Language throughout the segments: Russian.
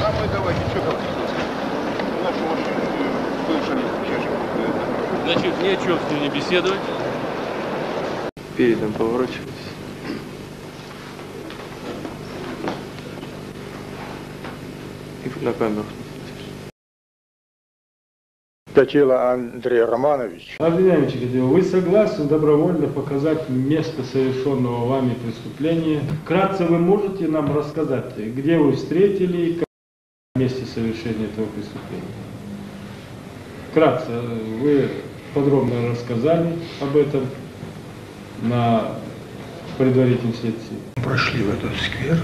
А мы давайте, что говорить? Нашу машину слышали, чашку. Значит, ни о чем с ним не беседовать. Передом поворачивайтесь. И на камеру. Татила Андрей Романович. Обвиняемый Чикатило, вы согласны добровольно показать место совершенного вами преступления? Вкратце вы можете нам рассказать, где вы встретили и как месте совершения этого преступления? Вкратце, вы подробно рассказали об этом на предварительном следствии. Прошли в этот сквер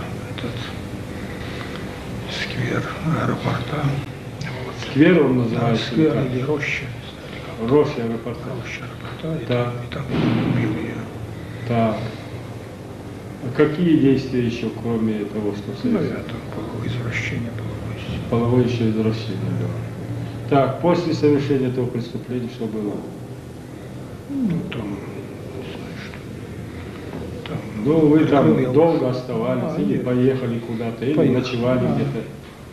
аэропорта. Сквер он называется? Да, сквер или роща. Роща аэропорта. Роща аэропорта, Так. и там убил ее. Так. А какие действия еще, кроме того, что Ну, совершил? это половое извращение, половое. Половое еще извращение было. Так, после совершения этого преступления что было? Ну, там, не знаю, что. Там, Ну, вы там я долго оставались, или нет. поехали куда-то, или Поехал, ночевали да. где-то.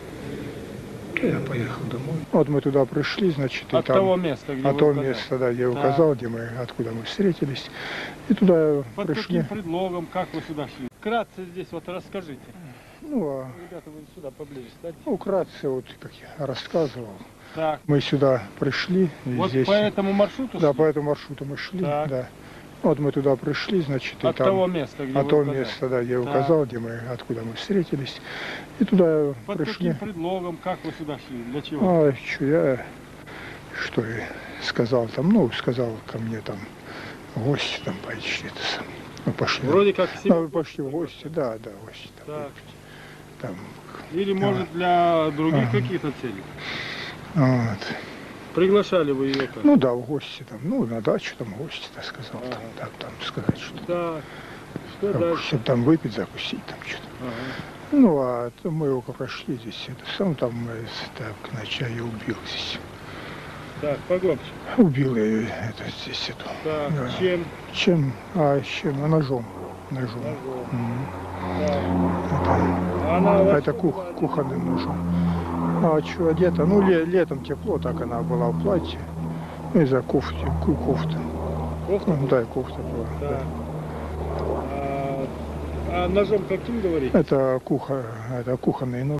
Я поехал домой. Вот мы туда пришли, значит, и От там, того места, где от вы того указали. места, да, где я Так. указал, откуда мы встретились. И туда Под пришли. каким предлогом, как вы сюда шли? Вкратце здесь вот расскажите. Ну, Ребята, вы сюда поближе стать. вкратце, вот как я рассказывал, Так, мы сюда пришли. И вот здесь, по этому маршруту да, шли? по этому маршруту мы шли, Так. да. Вот мы туда пришли, значит, и От там, того места, где от вы того указали. места, да, где я Так. указал, откуда мы встретились. И туда Под пришли. каким предлогом, как вы сюда шли, для чего? А что и сказал там, сказал ко мне там гости там пойти, это сам. Ну, пошли. Вроде как себе. Ну, пошли в гости, да, гости там. Так. Там, Или, может, для других Ага. каких-то целей? вот. Приглашали вы ее как? Ну да, в гости там, на дачу там гости, так сказал, Ага. там сказать, что Так, что дальше? чтобы там выпить, закусить там что-то. Ага. Ну, а то мы его прошли здесь, там так, на чае убил здесь. Так, погромче. Убил я ее, здесь эту. Так, Да. чем? Чем? Ножом. Ножом. Так. Это, Она у вас это кухонным ножом. А что одета? Ну, летом тепло, так она была в платье. Ну, из-за кофта. кофта? Да, кофта была. Так. Да. А ножом каким говорите? Это кухонный нож.